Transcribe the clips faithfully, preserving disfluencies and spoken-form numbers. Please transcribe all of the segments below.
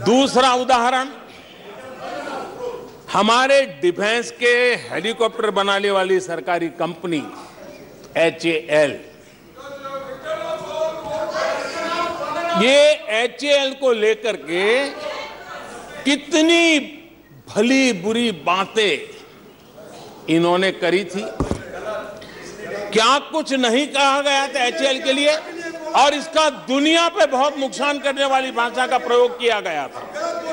दूसरा उदाहरण, हमारे डिफेंस के हेलीकॉप्टर बनाने वाली सरकारी कंपनी एच ए एल, ये एच ए एल को लेकर के कितनी भली बुरी बातें इन्होंने करी थी। क्या कुछ नहीं कहा गया था एच ए एल के लिए, और इसका दुनिया पे बहुत नुकसान करने वाली भाषा का प्रयोग किया गया था।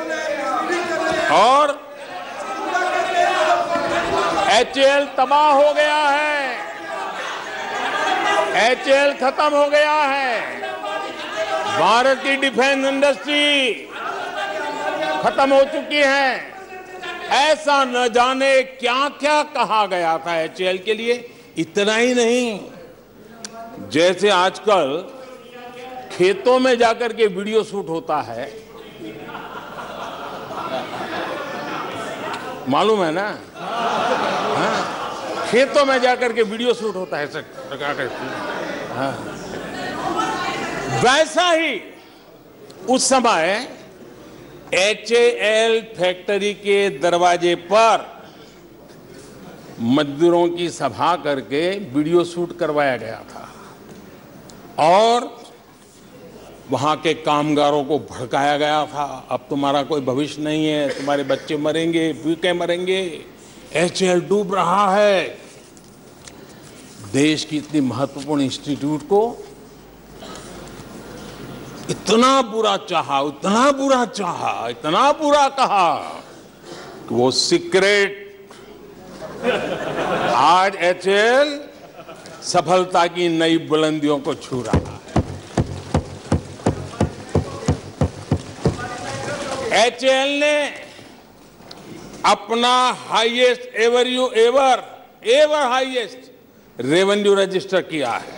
और एच ए एल तबाह हो गया है, एच ए एल खत्म हो गया है, भारत की डिफेंस इंडस्ट्री खत्म हो चुकी है। ऐसा न जाने क्या क्या कहा गया था एच ए एल के लिए। इतना ही नहीं, जैसे आजकल खेतों में जाकर के वीडियो शूट होता है, मालूम है ना, हाँ? खेतों में जाकर के वीडियो शूट होता है सर, हाँ। वैसा ही उस समय एच ए एल फैक्ट्री के दरवाजे पर मजदूरों की सभा करके वीडियो शूट करवाया गया था और वहां के कामगारों को भड़काया गया था। अब तुम्हारा कोई भविष्य नहीं है, तुम्हारे बच्चे मरेंगे, भूखे मरेंगे, एच ए एल डूब रहा है। देश की इतनी महत्वपूर्ण इंस्टीट्यूट को इतना बुरा चाहा, इतना बुरा चाहा, इतना बुरा कहा कि वो सीक्रेट आज एच ए एल सफलता की नई बुलंदियों को छू रहा है। एच ए एल ने अपना highest ever you ever ever highest revenue register किया है।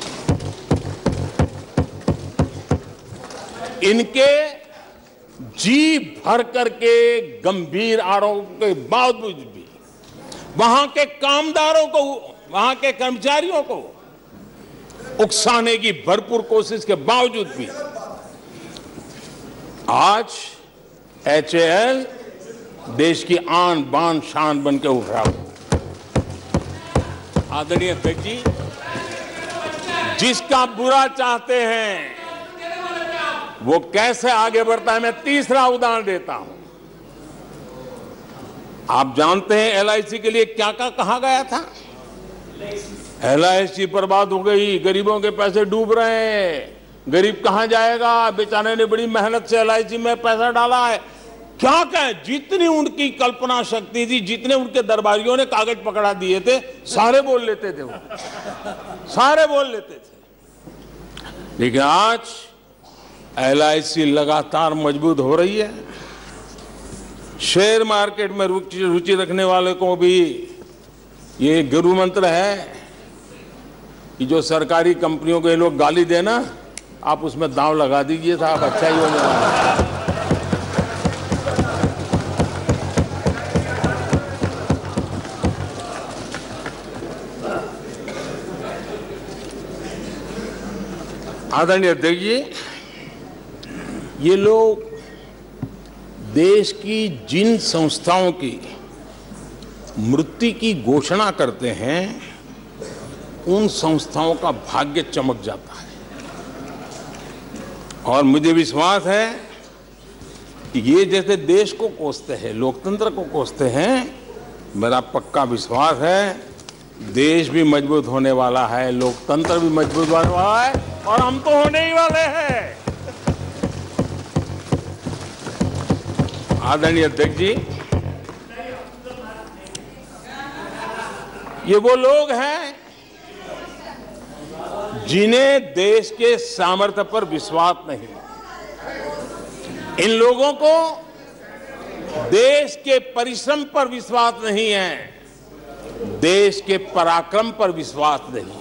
इनके जी भर करके गंभीर आरोपों के बावजूद भी वहां के कामदारों को, वहां के कर्मचारियों को उकसाने की भरपूर कोशिश के बावजूद भी आज एच ए एल देश की आन बान शान बन के उठ रहा है। आदरणीय अध्यक्ष जी, जिसका बुरा चाहते हैं वो कैसे आगे बढ़ता है, मैं तीसरा उदाहरण देता हूं। आप जानते हैं एल आई सी के लिए क्या क्या कहा गया था। एल आई सी बर्बाद हो गई, गरीबों के पैसे डूब रहे हैं, गरीब कहां जाएगा, बेचारे ने बड़ी मेहनत से एल आई सी में पैसा डाला है। क्या कहें, जितनी उनकी कल्पना शक्ति थी, जितने उनके दरबारियों ने कागज पकड़ा दिए थे, सारे बोल लेते थे, वो सारे बोल लेते थे। लेकिन आज एल आई सी लगातार मजबूत हो रही है। शेयर मार्केट में रुचि रखने वाले को भी ये गुरु मंत्र है कि जो सरकारी कंपनियों के लोग गाली देना, आप उसमें दांव लगा दीजिए साहब, अच्छा ही होने वाला है। आदरणीय अध्यक्ष जी, ये लोग देश की जिन संस्थाओं की मृत्यु की घोषणा करते हैं, उन संस्थाओं का भाग्य चमक जाता है। और मुझे विश्वास है कि ये जैसे देश को कोसते हैं, लोकतंत्र को कोसते हैं, मेरा पक्का विश्वास है देश भी मजबूत होने वाला है, लोकतंत्र भी मजबूत होने वाला है, और हम तो होने ही वाले हैं। आदरणीय अध्यक्ष जी, ये वो लोग हैं जिन्हें देश के सामर्थ्य पर विश्वास नहीं। इन लोगों को देश के परिश्रम पर विश्वास नहीं है, देश के पराक्रम पर विश्वास नहीं।